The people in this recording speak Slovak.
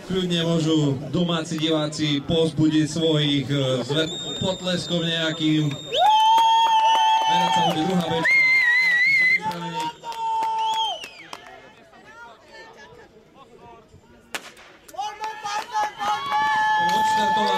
kľudne môžu domáci diváci povzbudiť svojich potleskom nejakým. Merať sa bude druhá bečka. Odštartová